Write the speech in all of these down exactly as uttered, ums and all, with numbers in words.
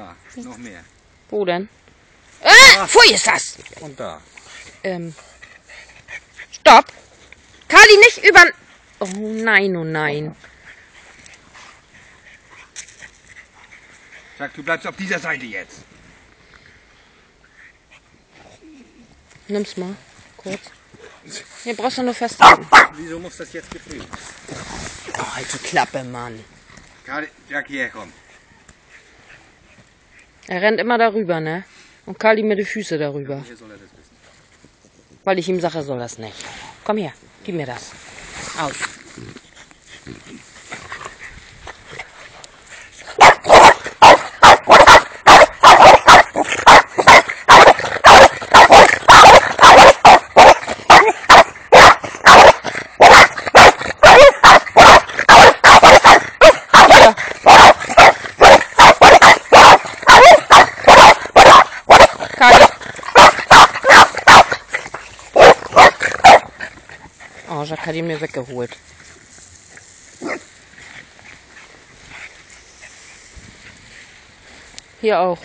Da, noch mehr. Wo denn? Äh, pfui ist das! Und da. Ähm. Stopp! Kali, nicht über... Oh nein, oh nein. Sag, du bleibst auf dieser Seite jetzt. Nimm's mal. Kurz. Hier brauchst du nur festhalten. Wieso muss das jetzt gefrieren? Oh, halt die Klappe, Mann. Kali, Jack, hierher komm. Er rennt immer darüber, ne? Und Kali mir die Füße darüber. Hier soll er das wissen. Weil ich ihm sage, er soll das nicht. Komm her, gib mir das. Aus. Oh, Jacques hat ihn mir weggeholt. Hier auch.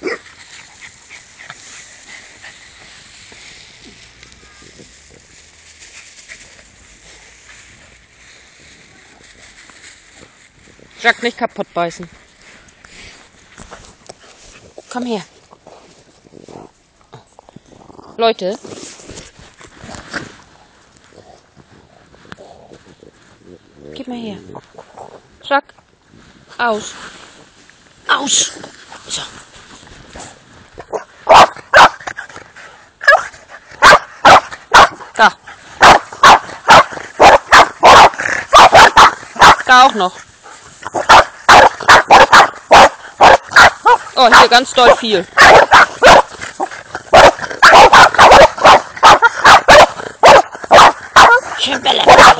Jacques, nicht kaputt beißen. Komm her. Leute. Gib mal her. Jacques. Aus. Aus. So. Da. Da auch noch. Oh, hier ganz doll viel. Schön Bälle.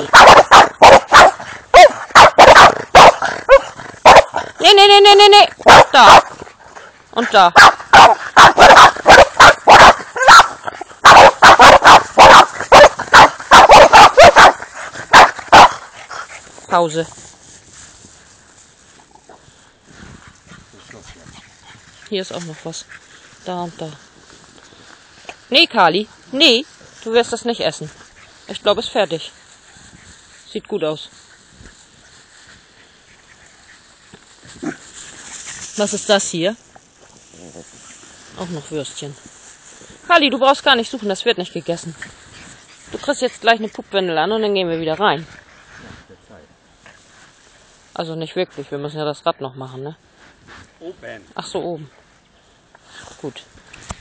Nee, nee, nee, nee, nee, nee. Da. Und da. Pause. Hier ist auch noch was. Da und da. Nee, Kali. Nee, du wirst das nicht essen. Ich glaube, es ist fertig. Sieht gut aus. Was ist das hier? Auch noch Würstchen. Kali, du brauchst gar nicht suchen, das wird nicht gegessen. Du kriegst jetzt gleich eine Puppwindel an und dann gehen wir wieder rein. Also nicht wirklich, wir müssen ja das Rad noch machen, ne? Oben. Ach so, oben. Gut.